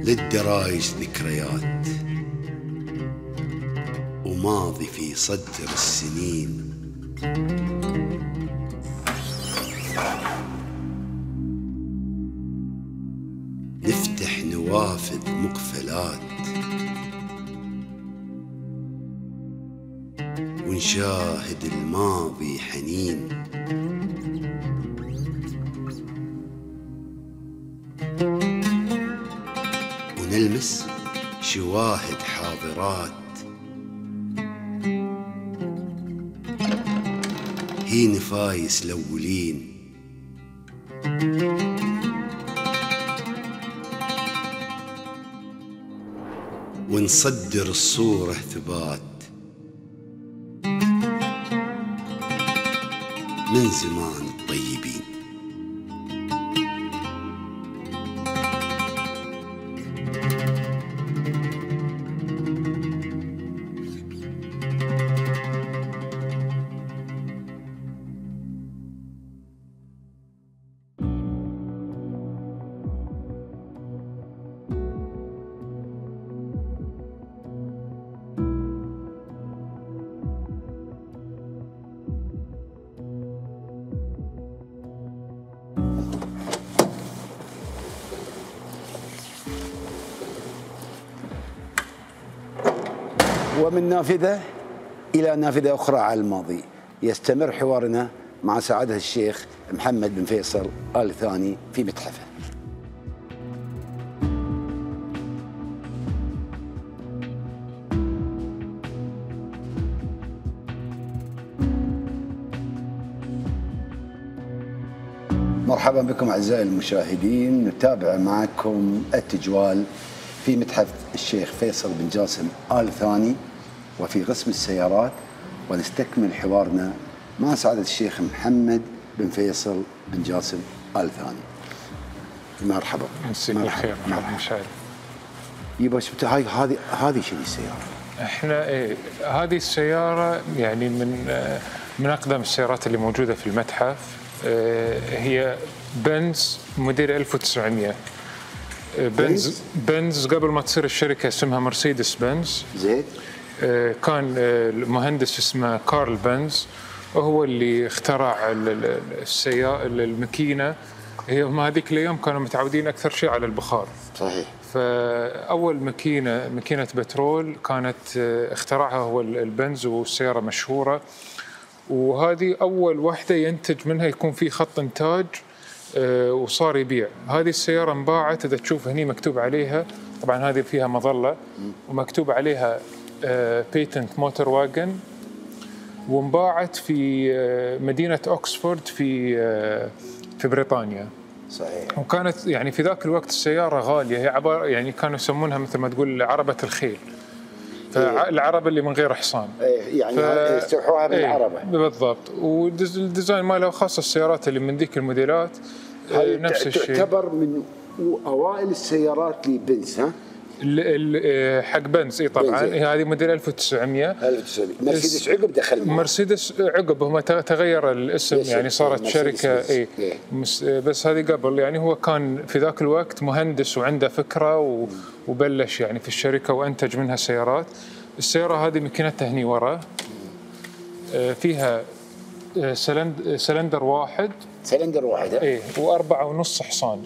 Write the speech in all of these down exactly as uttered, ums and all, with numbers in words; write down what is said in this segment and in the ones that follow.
للدرايج ذكريات وماضي في صدر السنين. نفتح نوافذ مقفلات ونشاهد الماضي حنين. ونلمس شواهد حاضرات هي نفايس الأولين. ونصدر الصورة ثبات من زمان الطيبين. ومن نافذة إلى نافذة أخرى على الماضي، يستمر حوارنا مع سعادة الشيخ محمد بن فيصل آل ثاني في متحفه. مرحبا بكم أعزائي المشاهدين، نتابع معكم التجوال في متحف الشيخ فيصل بن جاسم آل ثاني وفي قسم السيارات، ونستكمل حوارنا مع سعادة الشيخ محمد بن فيصل بن جاسم آل ثاني. مرحبا. مساك الخير. مرحبا مشاهد. يبا شفت هاي هذه هذه شنو السيارة؟ احنا ايه هذه السيارة يعني من من أقدم السيارات اللي موجودة في المتحف. اه هي بنز موديل ألف وتسعمئة. بنز بنز قبل ما تصير الشركة اسمها مرسيدس بنز. زين. اه كان المهندس اسمه كارل بنز وهو اللي اخترع السيارة الماكينة. هي هم هذيك الايام كانوا متعودين اكثر شيء على البخار. صحيح. فاول ماكينه ماكينه بترول كانت اخترعها هو البنز، والسياره مشهوره، وهذه اول واحده ينتج منها يكون في خط انتاج وصار يبيع. هذه السياره انباعت، اذا تشوف هني مكتوب عليها، طبعا هذه فيها مظله ومكتوب عليها بيتنت موتور واجن، وانباعت في مدينه اوكسفورد في في بريطانيا. صحيح. وكانت يعني في ذاك الوقت السيارة غالية، هي عبارة يعني كانوا يسمونها مثل ما تقول عربة الخيل، فالعربة اللي من غير حصان. إيه يعني استوحوها من العربة. إيه بالضبط. والديزاين مالها خاصة السيارات اللي من ذيك الموديلات نفس الشيء. تعتبر من أوائل السيارات لبنز ها؟ حق بنز اي طبعا. هذه موديل ألف وتسعمئة. ألف وتسعمئة. مرسيدس عقب دخل معه. مرسيدس عقب هم تغير الاسم يعني صارت شركه اي. بس هذه قبل يعني هو كان في ذاك الوقت مهندس وعنده فكره وبلش يعني في الشركه وانتج منها سيارات. السياره هذه ماكينتها هني ورا، فيها سلندر واحد. سلندر واحد اي واربعه ونص حصان.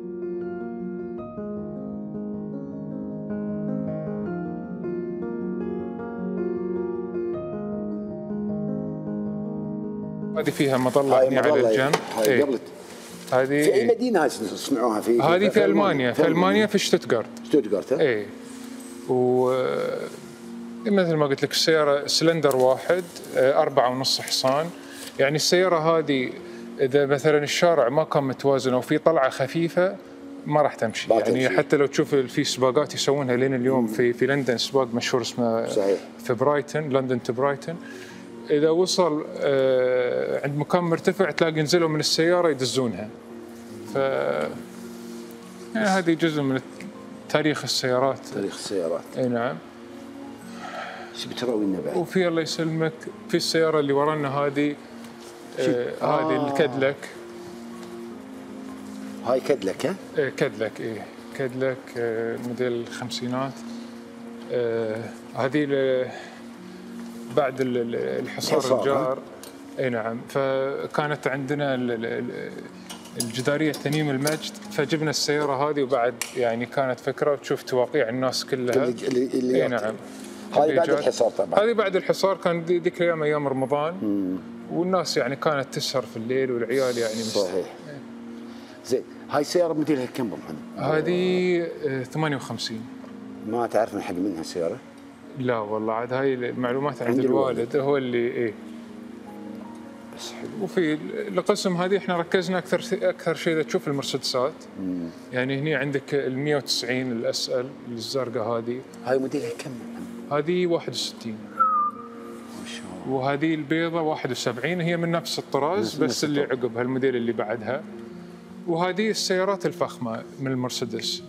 هذه فيها مظلة هني على الجنب. هاي قبل. هذه في أي مدينة صنعوها؟ في هذه في ألمانيا. في ألمانيا في شتوتغارت. شتوتغارت. إيه. و مثل ما قلت لك السيارة سلندر واحد، أربعة ونص حصان. يعني السيارة هذه إذا مثلا الشارع ما كان متوازن أو في طلعة خفيفة ما راح تمشي. يعني تمشي. حتى لو تشوف في سباقات يسوونها لين اليوم. في في لندن سباق مشهور اسمه صحيح. في برايتن، لندن تو برايتن. إذا وصل عند مكان مرتفع تلاقي نزلوا من السيارة يدزونها. ف يعني هذه جزء من تاريخ السيارات. تاريخ السيارات. اي نعم. شو بتراوي لنا بعد؟ وفي الله يسلمك في السيارة اللي ورانا هذه آه هذه الكادلك. هاي كادلك ها؟ إيه كادلك. إيه كادلك آه، موديل الخمسينات. آه، هذه ل- بعد ال- ال- الحصار الحصار، الجار. اي نعم، فكانت عندنا ال- ال- ال- الجداريه تنيم المجد، فجبنا السياره هذه، وبعد يعني كانت فكره وتشوف تواقيع الناس كلها. اللي اللي, اللي اي يعطي. نعم. هذه بعد اللي الحصار طبعا. هذه بعد الحصار، كان ذي- ذيك الايام ايام رمضان. والناس يعني كانت تسهر في الليل، والعيال يعني مست... صحيح. زين، هاي السياره موديلها كم ابو محمد؟ هذه آه، ثمانية وخمسين. ما تعرف من حق منها السياره؟ لا والله، عاد هاي المعلومات عند عند الوالد. الوالد، هو اللي ايه. بس حلو. وفي القسم هذه احنا ركزنا اكثر اكثر شيء اذا تشوف المرسيدسات. يعني هنا عندك ال مئة وتسعين الاس ال الزرقاء هذه. هاي موديلها كم ابو محمد؟ هذه واحد وستين. ما شاء الله. وهذه البيضة واحد وسبعين، هي من نفس الطراز نفس بس اللي الطراز. عقبها الموديل اللي بعدها. وهذه السيارات الفخمة من المرسيدس.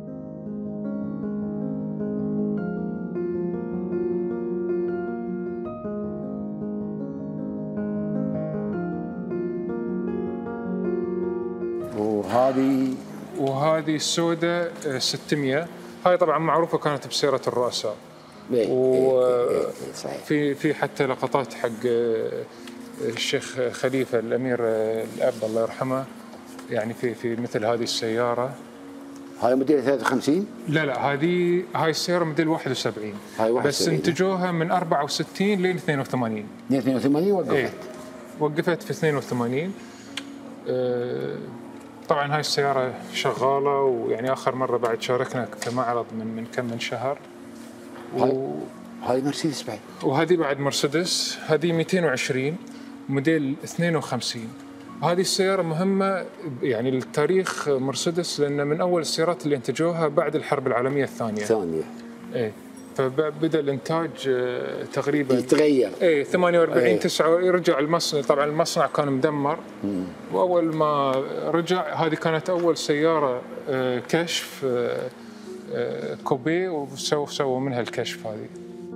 وهذه وهذه السوداء آه، ستمئة. هاي طبعا معروفة كانت بسيارة الرؤساء. إيه، و- إيه، إيه، إيه، صحيح. في في حتى لقطات حق آه، الشيخ خليفة الأمير آه، الأب الله يرحمه، يعني في في مثل هذه السيارة. هاي موديل ثلاثة وخمسين. لا لا، هذه هاي السيارة موديل واحد وسبعين. هاي واحد بس وسبعين. انتجوها من أربعة وستين لين اثنين وثمانين. اثنين وثمانين وقفت. ايه، وقفت في اثنين وثمانين. آه، طبعا هاي السيارة شغالة، ويعني آخر مرة بعد شاركنا في معرض من من كم من شهر. و... هاي مرسيدس بعد. وهذه بعد مرسيدس، هذه مئتين وعشرين موديل اثنين وخمسين. هذه السيارة مهمة يعني للتاريخ مرسيدس، لأن من أول السيارات اللي انتجوها بعد الحرب العالمية الثانية. ثانية. ايه، فبدأ الإنتاج آه، تقريبا يتغير. ايه ثمانية وأربعين إيه. تسعة، يرجع المصنع. طبعا المصنع كان مدمر. وأول ما رجع، هذه كانت أول سيارة آه، كشف آه، آه، كوبيه، وسووا سووا منها الكشف هذه.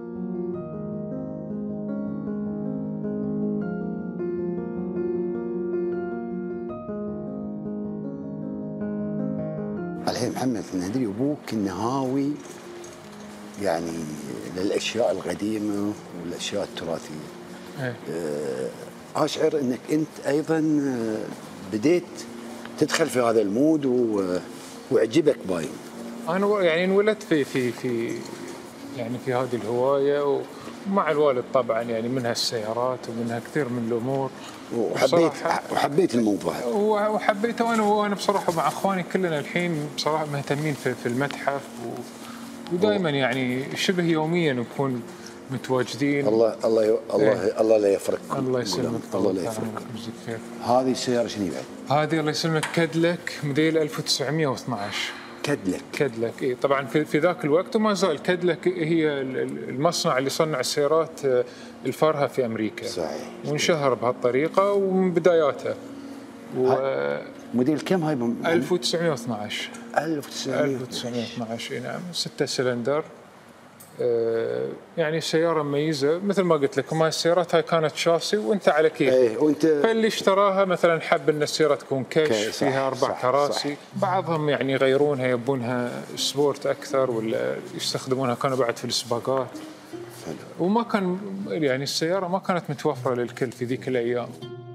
الحين محمد ندري ابوك نهاوي يعني للاشياء القديمه والاشياء التراثيه. إيه. اشعر انك انت ايضا بديت تدخل في هذا المود و- وعجبك باين. أنا و- يعني انولدت في في في يعني في هذه الهواية، ومع الوالد طبعا، يعني منها السيارات ومنها كثير من الأمور. وحبيت وبصراحة- وحبيت الموضوع. وحبيته. وانا وانا بصراحه مع اخواني كلنا الحين بصراحه مهتمين في, في المتحف، و... ودائما يعني شبه يوميا نكون متواجدين. الله الله ي- الله إيه. الله لا يفرقكم. الله يسلمك. الله لا طول يفرقكم. عمرك، يجزيك خير. هذه السياره شنو بعد؟ هذه الله يسلمك كادلك موديل ألف وتسعمئة واثناشر. كدلك. كادلك اي، طبعا في, في ذاك الوقت وما زال كادلك هي ال- ال- المصنع اللي صنع السيارات آه، الفارهه في امريكا. صحيح. وانشهر بهالطريقه ومن بداياته. و موديل كم هاي؟ بم- ألف وتسعمئة واثناشر. ألف وتسعمئة. ألف وتسعمئة واثناشر، اي نعم، ستة سلندر. آه، يعني سيارة مميزة مثل ما قلت لكم. هاي السيارات هاي كانت شاسي وانت على كيف. ايه وانت فاللي اشتراها مثلا حب ان السيارة تكون كي- كش، صح، فيها اربع صح، كراسي. صح. بعضهم يعني يغيرونها، يبونها سبورت اكثر، ولا يستخدمونها كانوا بعد في السباقات. وما كان يعني السيارة ما كانت متوفرة للكل في ذيك الايام.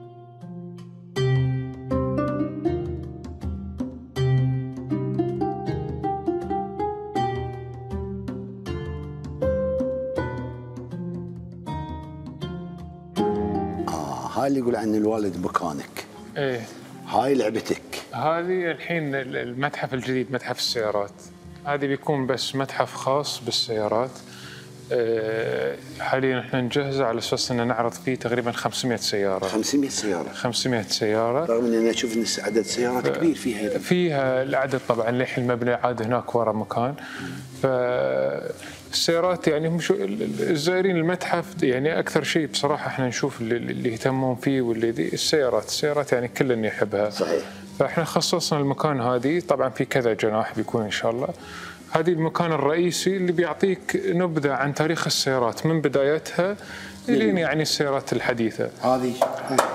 آه هاي اللي يقول عن الوالد مكانك. ايه، هاي لعبتك. هذه الحين المتحف الجديد، متحف السيارات. هذه بيكون بس متحف خاص بالسيارات. أه، حاليا احنا نجهزه على اساس ان نعرض فيه تقريبا خمسمئة سياره. خمسمئة سياره. خمسمئة سياره. رغم اني انا اشوف ان عدد سيارات كبير فيها أيضاً. فيها العدد طبعا لح المبنى عاد هناك ورا مكان. فالسيارات يعني مش الزائرين المتحف يعني اكثر شيء بصراحه احنا نشوف اللي, اللي يهتمون فيه واللي دي السيارات. السيارات يعني كل يحبها. صحيح. فاحنا خصصنا المكان هذه، طبعا في كذا جناح بيكون ان شاء الله. هذه المكان الرئيسي اللي بيعطيك نبذه عن تاريخ السيارات من بدايتها الين يعني السيارات الحديثه. هذه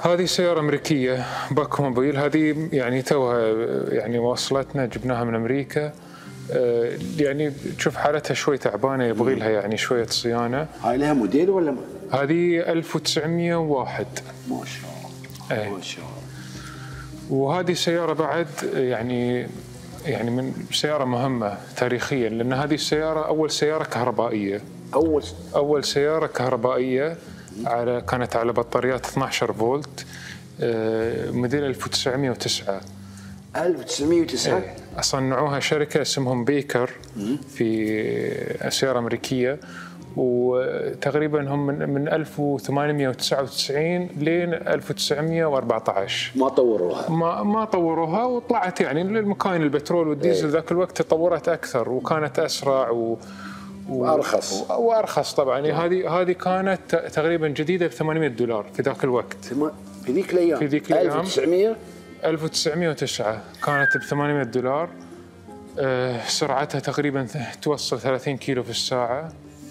هذه سيارة أمريكية باك موبيل، هذه يعني توها يعني وصلتنا، جبناها من أمريكا. يعني تشوف حالتها شوي تعبانة، يبغي لها يعني شوية صيانة. هاي لها موديل ولا ما؟ هذه ألف وتسعمية وواحد. ما شاء الله. أي. ما شاء الله. وهذه سيارة بعد يعني يعني من سيارة مهمة تاريخيا، لأن هذه السيارة أول سيارة كهربائية. أول أول سيارة كهربائية على كانت على بطاريات اثني عشر فولت، موديل ألف وتسعمية وتسعة. ألف وتسعمية وتسعة. ايه. صنعوها شركة اسمهم بيكر في سيارة أمريكية، وتقريبا هم من من ألف وثمانمية وتسعة وتسعين لين ألف وتسعمية وأربعة عشر. ما طوروها. ما ما طوروها، وطلعت يعني المكاين البترول والديزل ذاك الوقت تطورت أكثر وكانت أسرع و وارخص وارخص طبعا. هذه هذه كانت تقريبا جديده ب ثمانمية دولار في ذاك الوقت، في ذيك الايام. في ذيك الايام ألف وتسعمية ألف وتسعمية وتسعة كانت ب ثمانمية دولار. أه سرعتها تقريبا توصل ثلاثين كيلو في الساعه،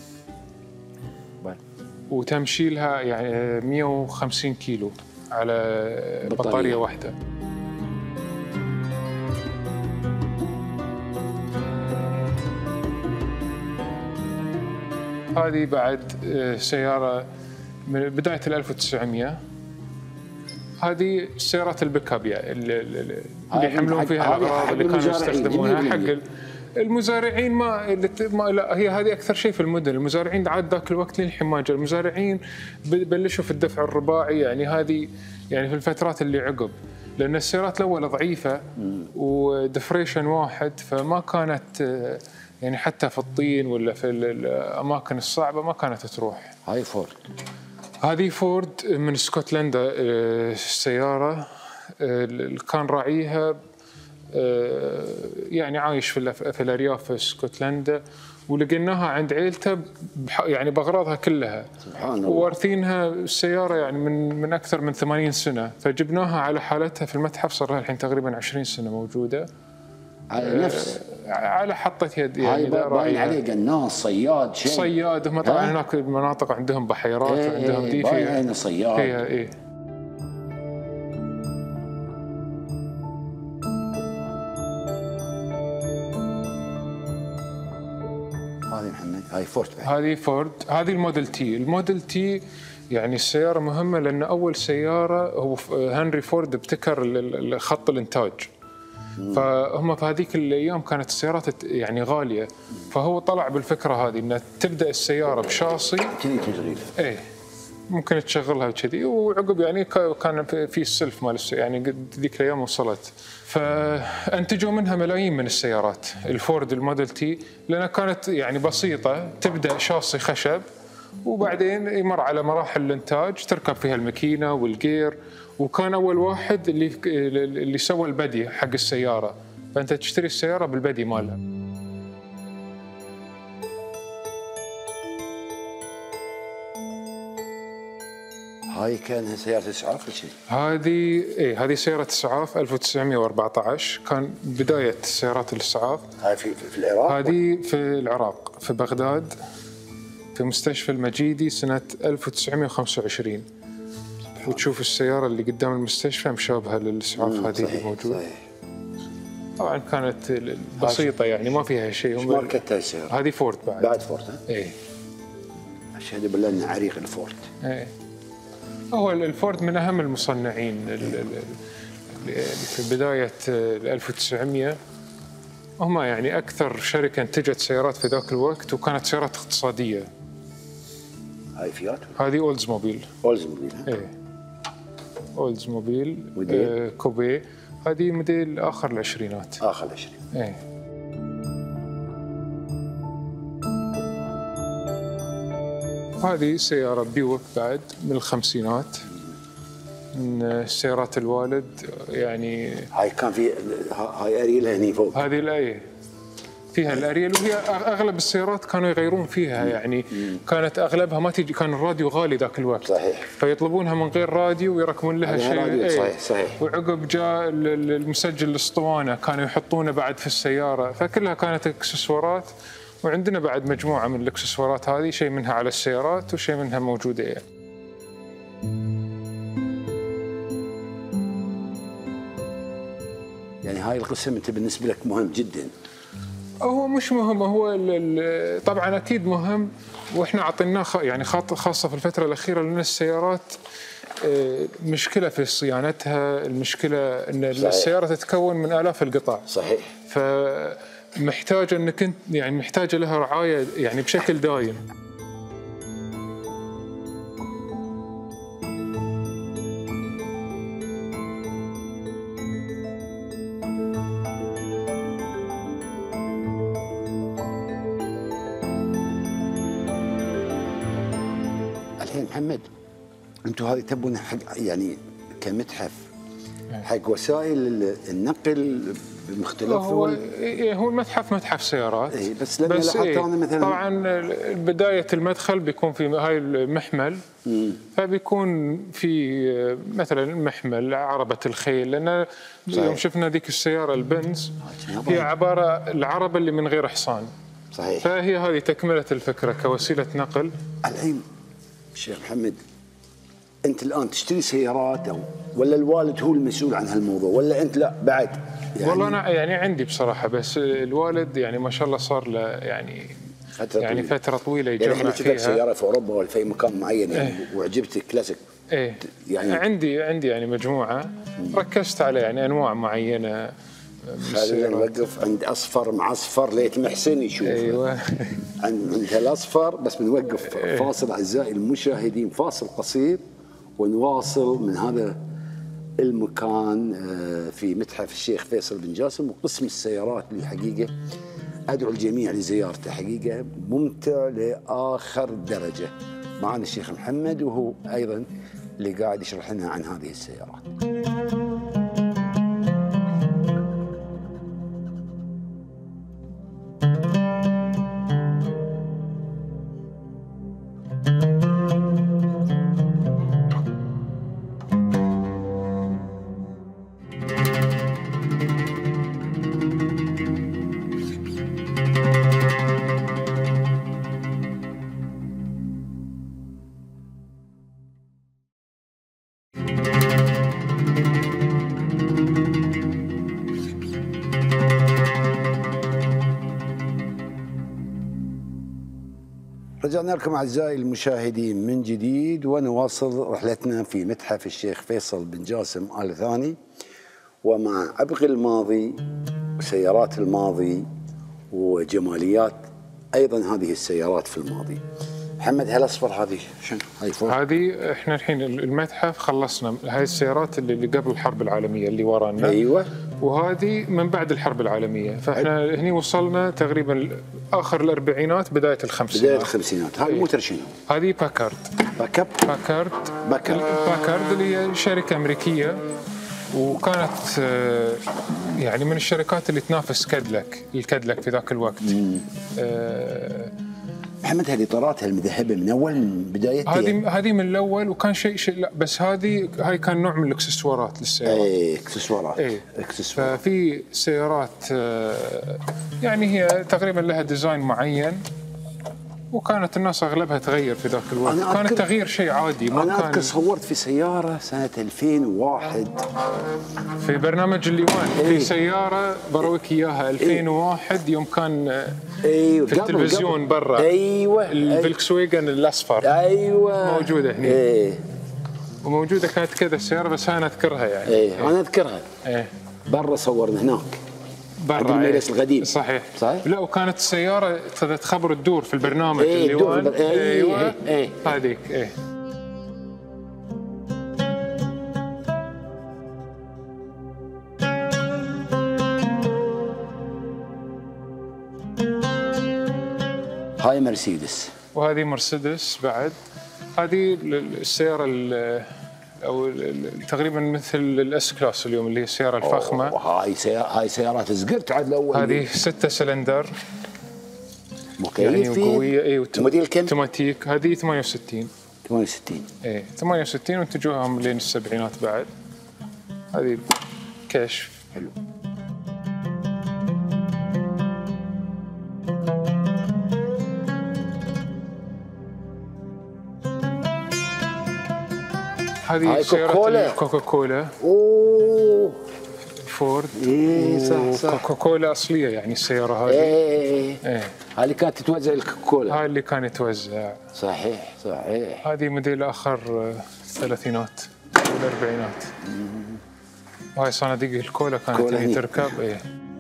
وتمشي لها يعني مية وخمسين كيلو على بطاريه, بطارية واحده. هذه بعد سيارة من بداية ال ألف وتسعمية. هذه سيارات البيك اب يعني اللي يحملون فيها الأغراض اللي كانوا يستخدمونها حق المزارعين. ما, ما لا هي هذه أكثر شيء في المدن. المزارعين عاد ذاك الوقت للحين ما جاء المزارعين بلشوا في الدفع الرباعي، يعني هذه يعني في الفترات اللي عقب، لأن السيارات الأول ضعيفة ودفريشن واحد، فما كانت يعني حتى في الطين ولا في الأماكن الصعبة ما كانت تروح. هاي فورد. هذه فورد من اسكتلندا. السيارة اللي كان راعيها يعني عايش في في الأرياف في اسكتلندا، ولقيناها عند عيلته يعني بأغراضها كلها. سبحان الله. ووارثينها السيارة يعني من من أكثر من ثمانين سنة، فجبناها على حالتها في المتحف، صار لها الحين تقريبا عشرين سنة موجودة. على نفس على حطة يد يعني. هاي باين عليه قناص صياد شيء. صياد. هم طبعا هناك المناطق عندهم بحيرات ايه وعندهم دي فيها. باين صياد. فيها ايه. هذه محمد هاي فورد. هذه فورد. هذه الموديل تي. الموديل تي يعني السيارة مهمة لأن أول سيارة هو هنري فورد ابتكر خط الإنتاج. فهم في هذيك الايام كانت السيارات يعني غاليه، فهو طلع بالفكره هذه انها تبدا السياره بشاصي كذي تشغيل. ايه ممكن تشغلها كذي، وعقب يعني كان في السلف مال يعني ذيك الايام وصلت. فانتجوا منها ملايين من السيارات الفورد الموديل تي، لانها كانت يعني بسيطه، تبدا شاصي خشب وبعدين يمر على مراحل الانتاج تركب فيها الماكينه والجير. وكان اول واحد اللي اللي سوى البدي حق السياره، فانت تشتري السياره بالبدي مالها. هاي كانها سياره اسعاف ولا شيء؟ هذه ايه هذه سياره اسعاف ألف وتسعمية وأربعة عشر، كان بدايه سيارات الاسعاف. هاي في في العراق؟ هذه في العراق في بغداد في مستشفى المجيدي سنه ألف وتسعمية وخمسة وعشرين. وتشوف السيارة اللي قدام المستشفى مشابهة للإسعاف هذه اللي موجودة. طبعا كانت بسيطة يعني ما فيها شيء. ايش ماركتها السيارة؟ هذه فورد بعد. بعد فورد ها؟ ايه. أشهد بالله إن عريق الفورد. ايه. هو الفورد من أهم المصنعين في بداية ألف وتسعمية. هم يعني أكثر شركة انتجت سيارات في ذاك الوقت، وكانت سيارات اقتصادية. هاي فيات؟ هذه أولدزموبيل. أولدزموبيل. ايه. أولدزموبيل آه كوبي. هذه موديل آخر العشرينات. آخر العشرين. إيه. هذه سيارة بيوك بعد من الخمسينات، من سيارات الوالد يعني. هاي كان في هاي أريل هني فوق. هذه الأيه فيها الأريل، وهي أغلب السيارات كانوا يغيرون فيها يعني. مم. كانت أغلبها ما تجي، كان الراديو غالي ذاك الوقت. صحيح. فيطلبونها من غير راديو ويركبون لها شيء. ايه. صحيح صحيح. وعقب جاء المسجل الأسطوانة كانوا يحطونه بعد في السيارة، فكلها كانت اكسسوارات. وعندنا بعد مجموعة من الاكسسوارات هذه، شيء منها على السيارات وشيء منها موجودة يعني. يعني هاي القسم انت بالنسبه لك مهم جدا. هو مش مهم، هو ال ال طبعا اكيد مهم، واحنا اعطيناه خ يعني خاصه في الفتره الاخيره، لان السيارات مشكله في صيانتها، المشكله ان صحيح. السياره تتكون من الاف القطع. صحيح. فمحتاجه انك انت يعني محتاجه لها رعايه يعني بشكل دايم. الحين محمد، انتم هذه تبون حق يعني كمتحف حق وسائل النقل بمختلف. هو هو المتحف متحف سيارات. اي بس لما لاحظت انا مثلا طبعا بدايه المدخل بيكون في هاي المحمل، مم. فبيكون في مثلا محمل عربه الخيل، لان يوم شفنا ذيك السياره البنز هي عباره العربه اللي من غير حصان. صحيح. فهي هذه تكمله الفكره كوسيله نقل. الحين شيخ محمد، انت الان تشتري سيارات او ولا الوالد هو المسؤول عن هالموضوع، ولا انت لا بعد؟ يعني والله انا يعني عندي بصراحه، بس الوالد يعني ما شاء الله صار له يعني فترة يعني طويلة. فتره طويله يجمع يعني فيها. يعني سياره في اوروبا ولا في مكان معين يعني ايه. وعجبتك كلاسيك؟ ايه يعني عندي عندي يعني مجموعه مم. ركزت على يعني انواع معينه. خلينا نوقف عند اصفر معصفر ليت محسن يشوف. ايوه. عند عند الاصفر بس بنوقف فاصل اعزائي المشاهدين، فاصل قصير ونواصل من هذا المكان في متحف الشيخ فيصل بن جاسم وقسم السيارات اللي حقيقه ادعو الجميع لزيارته، حقيقه ممتع لاخر درجه. معنا الشيخ محمد وهو ايضا اللي قاعد يشرح لنا عن هذه السيارات. رجعنا لكم أعزائي المشاهدين من جديد ونواصل رحلتنا في متحف الشيخ فيصل بن جاسم آل ثاني، ومع عبق الماضي وسيارات الماضي وجماليات أيضا هذه السيارات في الماضي. محمد هالأصفر هذه شنو؟ هاي فوق؟ هذه احنا الحين المتحف خلصنا هاي السيارات اللي قبل الحرب العالمية اللي ورانا. ايوه. وهذه من بعد الحرب العالمية، فاحنا أيوة. هني وصلنا تقريبا آخر الأربعينات بداية الخمسينات. بداية الخمسينات. هاي موتر شنو؟ هذه باكارد. باكارد. باكارد. باكارد. باكارد اللي هي شركة أمريكية، وكانت يعني من الشركات اللي تنافس كادلك، الكادلك في ذاك الوقت. آه محمد هذه اطاراتها المذهبه من اول من بدايتها؟ هذه هذه من الاول، وكان شيء شيء لا بس هذه هاي كان نوع من الاكسسوارات للسيارات. اي اكسسوارات. اي اكسسوارات. ففي سيارات يعني هي تقريبا لها ديزاين معين، وكانت الناس اغلبها تغير في ذاك الوقت، كان التغيير شيء عادي. ما انا كان اذكر صورت في سياره سنه ألفين وواحد في برنامج الليوان. في سياره بروك اياها ألفين وواحد يوم كان أيوة. في التلفزيون برا. ايوه الفولكسواجن الاصفر. ايوه موجوده هنا. ايه. وموجوده كانت كذا السياره، بس انا اذكرها يعني. ايه انا اذكرها. ايه برا صورنا هناك برا المجلس ايه. القديم. صحيح. صحيح. لا وكانت السياره تخبر الدور في البرنامج ايه الليوان. ايه. ايوه ايه. هذيك ايه. هاي مرسيدس. وهذه مرسيدس بعد. هذه السياره او تقريبا مثل الاس كلاس اليوم، اللي هي السياره الفخمه. هاي سيارة هاي سيارات زقرت عاد الاول. هذه ستة سلندر مكيف يعني وقويه. اي موديل كم؟ اوتوماتيك. هذه ثمانية وستين. ثمانية وستين. اي ثمانية وستين وانتجوها لين السبعينات بعد. هذه كشف حلو. هذه سيارة كوكا كولا. اوه فورد. اي صح صح. كوكاكولا اصليه يعني السياره هذه. ايه ايه هذه اللي كانت تتوزع الكوكاكولا. هاي اللي كان يتوزع. صحيح صحيح. هذه موديل اخر الثلاثينات والاربعينات. وهاي صناديق الكولا كانت هي تركب. ايه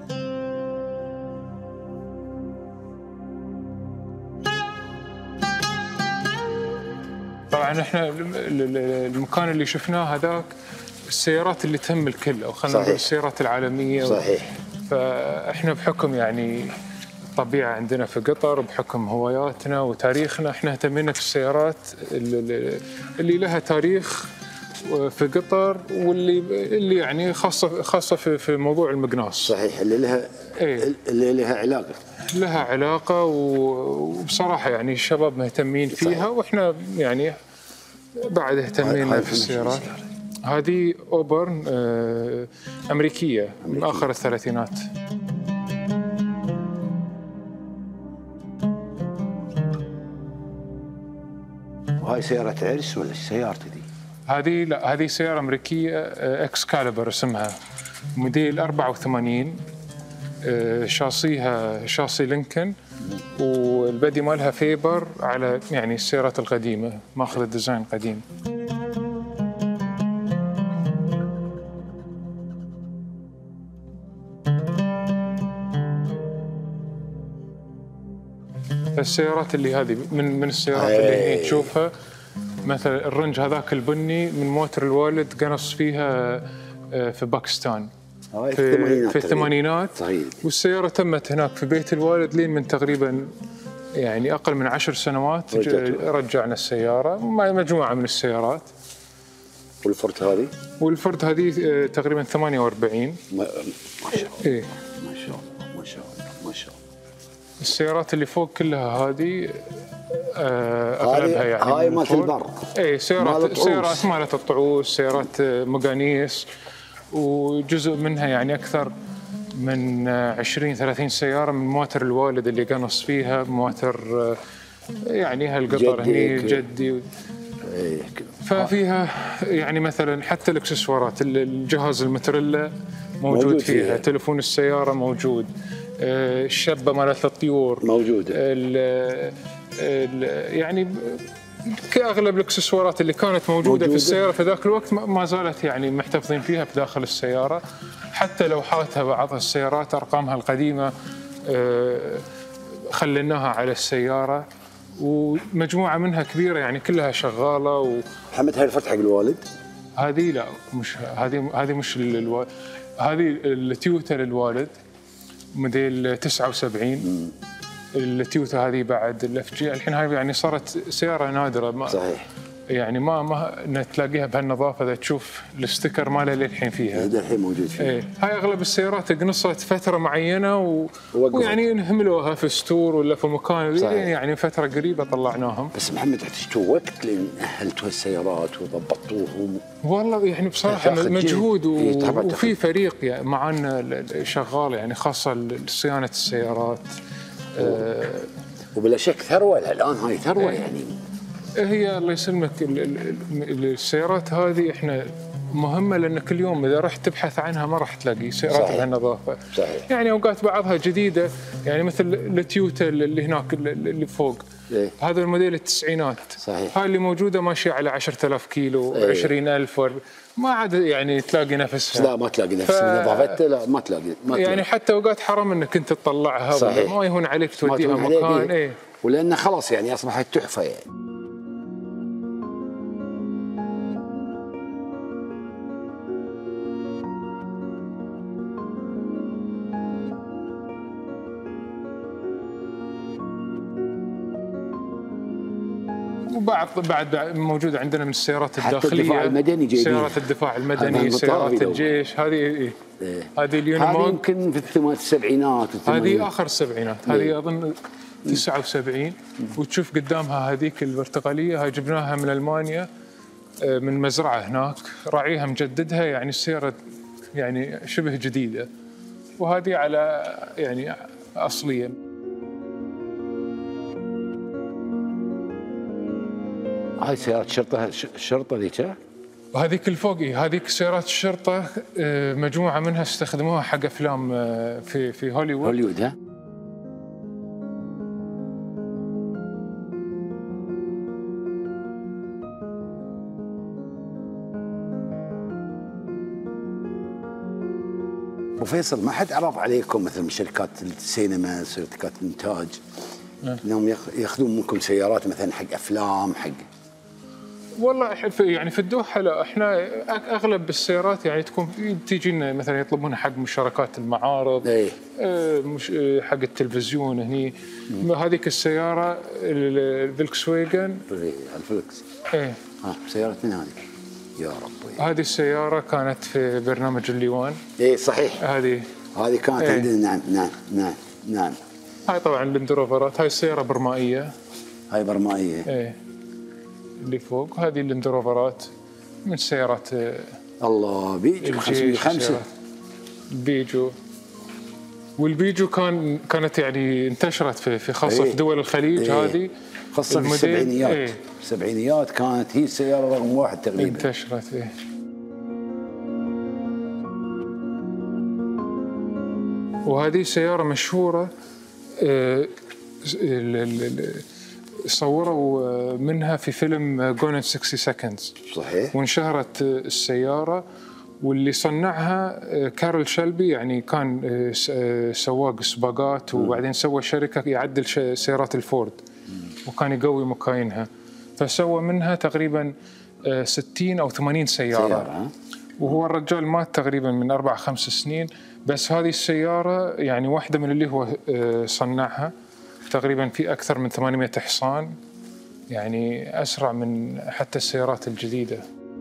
طبعا احنا المكان اللي شفناه هذاك السيارات اللي تهم الكل، او خلينا نقول السيارات العالميه. صحيح. فاحنا بحكم يعني الطبيعه عندنا في قطر، بحكم هواياتنا وتاريخنا، احنا اهتمينا في السيارات اللي, اللي لها تاريخ في قطر، واللي اللي يعني خاصه خاصه في, في موضوع المقناص. صحيح. اللي لها ايه؟ اللي لها علاقه لها علاقه وبصراحه يعني الشباب مهتمين فيها. صحيح. واحنا يعني بعد اهتمينا في السيارات. هذه اوبرن آه امريكيه من اخر الثلاثينات. وهاي سياره عرس ولا سيارتي دي؟ هذه لا، هذه سياره امريكيه اكسكاليبر اسمها، موديل أربعة وثمانين، شاصيها شاصي لينكن، والبدي مالها فيبر على يعني السيارات القديمه، ماخذ الديزاين قديم. السيارات اللي هذه من من السيارات اللي هي تشوفها، مثلا الرنج هذاك البني من موتر الوالد قنص فيها في باكستان في, في الثمانينات. والسيارة تمت هناك في بيت الوالد لين من تقريبا يعني أقل من عشر سنوات رجعنا السيارة، مجموعة من السيارات. والفورد هذه؟ والفورد هذه تقريبا ثمانية وأربعين. ما شاء الله. إيه ما شاء الله ما شاء الله ما شاء الله. السيارات اللي فوق كلها هذه اغلبها يعني هاي مالت البر. اي سيارات سيارات مالت الطعوس، سيارات مقانيس، وجزء منها يعني اكثر من عشرين ثلاثين سياره من مواتر الوالد اللي قنص فيها، مواتر يعني هالقطر هني جدي. ففيها يعني مثلا حتى الاكسسوارات، الجهاز المتريلا موجود, موجود فيها, فيها. تلفون السياره موجود، الشبه مالت الطيور موجوده، يعني كأغلب الاكسسوارات اللي كانت موجودة, موجودة في السيارة في ذاك الوقت ما زالت يعني محتفظين فيها في داخل السيارة. حتى لوحاتها بعض السيارات أرقامها القديمة خليناها على السيارة، ومجموعة منها كبيرة يعني كلها شغالة. و... محمد هاي الفتحة حق الوالد؟ هذه لا، مش هذه هذه مش الوالد، هذه التويوتا للوالد موديل تسعة وسبعين. التويوتا هذه بعد الاف جي الحين هاي يعني صارت سياره نادره. ما صحيح. يعني ما ما تلاقيها بهالنظافه، اذا تشوف الستيكر ماله للحين فيها. للحين موجود فيها. ايه هاي اغلب السيارات قنصت فتره معينه و... ويعني نهملوها في ستور ولا في مكان، يعني فتره قريبه طلعناهم. بس محمد احتجتوا وقت لين اهلتوا السيارات وضبطوهم؟ والله يعني بصراحه مجهود و... وفي فريق يعني معنا شغال يعني خاصه لصيانه السيارات. أه وبلا شك ثروه الان، هاي ثروه ايه يعني. هي الله يسلمك السيارات هذه احنا مهمه، لان كل يوم اذا رحت تبحث عنها ما راح تلاقي سيارات بهالنظافه. صحيح. يعني اوقات بعضها جديده، يعني مثل التويوتا اللي هناك اللي فوق إيه؟ هذا الموديل التسعينات. صحيح. هاي اللي موجوده ماشيه على عشرة آلاف كيلو. إيه؟ عشرين ألف ور... ما عاد يعني تلاقي نفسها. لا ما تلاقي نفسها ف... نظافتها لا ما تلاقي ما تلاقي. يعني حتى اوقات حرام انك انت تطلعها. صحيح. ما يهون عليك توديها مكان. ايه ولانه خلاص يعني اصبحت تحفه يعني. وبعد بعد موجوده عندنا من السيارات الداخليه، حتى الدفاع المدني جايبين، سيارات الدفاع المدني، سيارات الجيش. هذه إيه؟ إيه؟ هذه اليونيموج هذه يمكن في السبعينات. هذه اخر السبعينات. هذه اظن تسعة وسبعين. وتشوف قدامها هذيك البرتقاليه، هاي جبناها من المانيا من مزرعه هناك، راعيها مجددها، يعني السياره يعني شبه جديده. وهذه على يعني اصليه. هاي سيارة شرطة الشرطة ذيك؟ وهذيك الفوق إيه، هذيك سيارات الشرطة آه، مجموعة منها استخدموها حق أفلام آه، في في هوليوود. هوليوود ها؟ أبو فيصل، ما حد عرض عليكم مثل من شركات السينما، شركات الإنتاج، انهم ياخذون منكم سيارات مثلا حق افلام حق؟ والله في يعني في الدوحه لا، احنا اغلب السيارات يعني تكون تجينا مثلا يطلبونها حق مشاركات المعارض، ايه آه، مش حق التلفزيون هني. هذيك السياره الفولكس واجن، الفولكس ايه ها، سياره من هذه؟ يا ربي، هذه السياره كانت في برنامج الليوان. ايه صحيح، هذه هذه كانت إيه؟ عندنا. نعم نعم نعم نعم. هاي طبعا الاندروفرات، هاي السياره برمائيه، هاي برمائيه ايه اللي فوق. هذه الاندروفرات من سيارات الله، بيجو خمسمية وخمسة بيجو. والبيجو كان كانت يعني انتشرت في في خاصه ايه؟ في دول الخليج. ايه؟ هذه خاصه في السبعينيات. ايه؟ السبعينيات كانت هي السياره رقم واحد تقريبا، انتشرت. ايه وهذه سياره مشهوره، اه صوروا منها في فيلم جون إن ستين سكندز. صحيح. وانشهرت السيارة، واللي صنعها كارل شلبي، يعني كان سواق سباقات وبعدين سوى شركة يعدل سيارات الفورد وكان يقوي مكاينها، فسوى منها تقريبا ستين أو ثمانين سيارة, سيارة. وهو الرجال مات تقريبا من أربع خمس سنين. بس هذه السيارة يعني واحدة من اللي هو صنعها تقريبا في أكثر من ثمانمئة حصان، يعني أسرع من حتى السيارات الجديدة.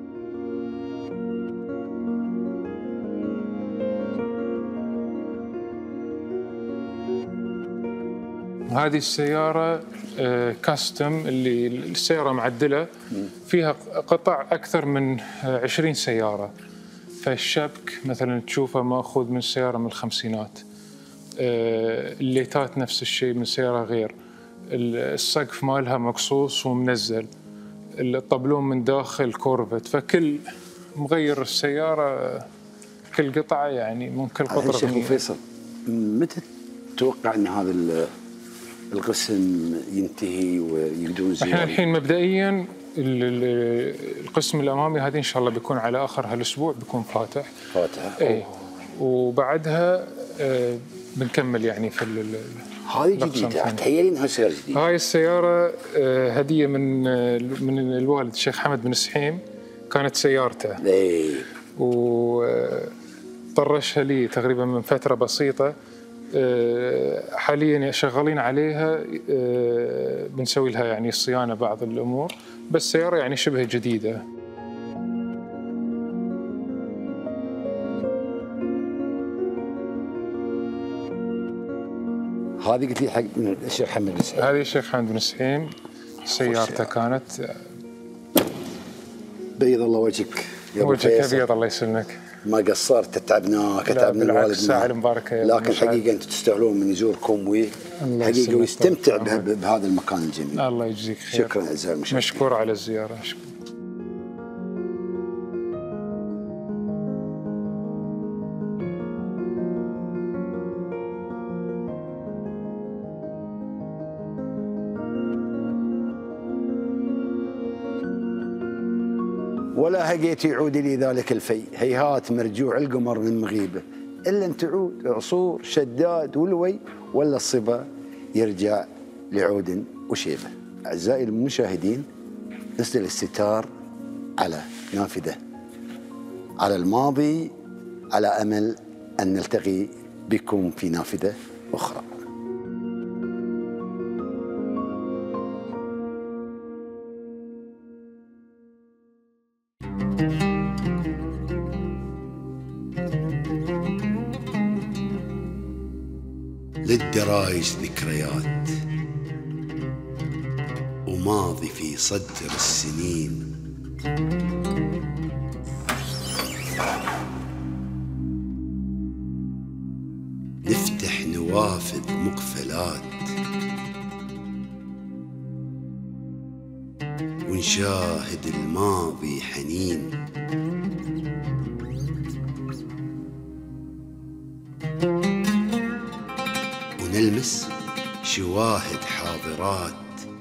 هذه السيارة كاستم، اللي السيارة معدلة فيها قطع أكثر من عشرين سيارة، فالشبك مثلا تشوفه مأخوذ من سيارة من الخمسينات، الليتات نفس الشيء من سيارة غير، السقف مالها مقصوص ومنزل، الطبلون من داخل كورفت، فكل مغير السيارة كل قطعة يعني من كل قطرة. شيخ أبو فيصل، متى تتوقع أن هذا القسم ينتهي ويقدرون زيارة؟ احنا الحين مبدئيا القسم الأمامي هذه إن شاء الله بيكون على آخر هالأسبوع بيكون فاتح فاتح ايه، وبعدها آه بنكمل يعني في هذه جديدة. تخيلي انها سيارة جديدة. هاي السيارة هدية من من الوالد الشيخ حمد بن سحيم، كانت سيارته. اي. وطرشها لي تقريبا من فترة بسيطة. حاليا شغالين عليها، بنسوي لها يعني صيانة بعض الأمور، بس سيارة يعني شبه جديدة. هذه قلت لي حق من الشيخ حمد بن سحيم. هذه الشيخ حمد بن سحيم، سيارته كانت. بيض الله وجهك يا ابو وجهك ابيض الله يسلمك. ما قصرت، تعبناك تعبنا الوالد، المباركة، لكن حقيقه انتم تستاهلون من يزوركم وحقيقه ويستمتع بهذا المكان الجميل. الله يجزيك خير. شكرا اعزائي المشاهدين، مشكور على الزياره. شكرا. ولا هقيت يعود لي ذلك الفي، هيهات مرجوع القمر من مغيبه، الا ان تعود عصور شداد ولوي، ولا الصبا يرجع لعود وشيبه. اعزائي المشاهدين، نسدل الستار على نافذه، على الماضي، على امل ان نلتقي بكم في نافذه اخرى. للدرايج ذكريات وماضي في صدر السنين، نفتح نوافذ مقفلات ونشاهد الماضي حنين، ونلمس شواهد حاضرات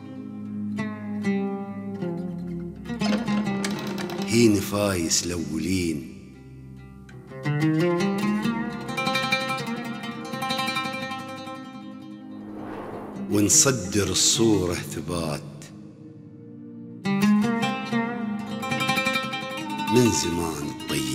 هي نفايس الأولين، ونصدر الصورة ثبات من زمان الطيب.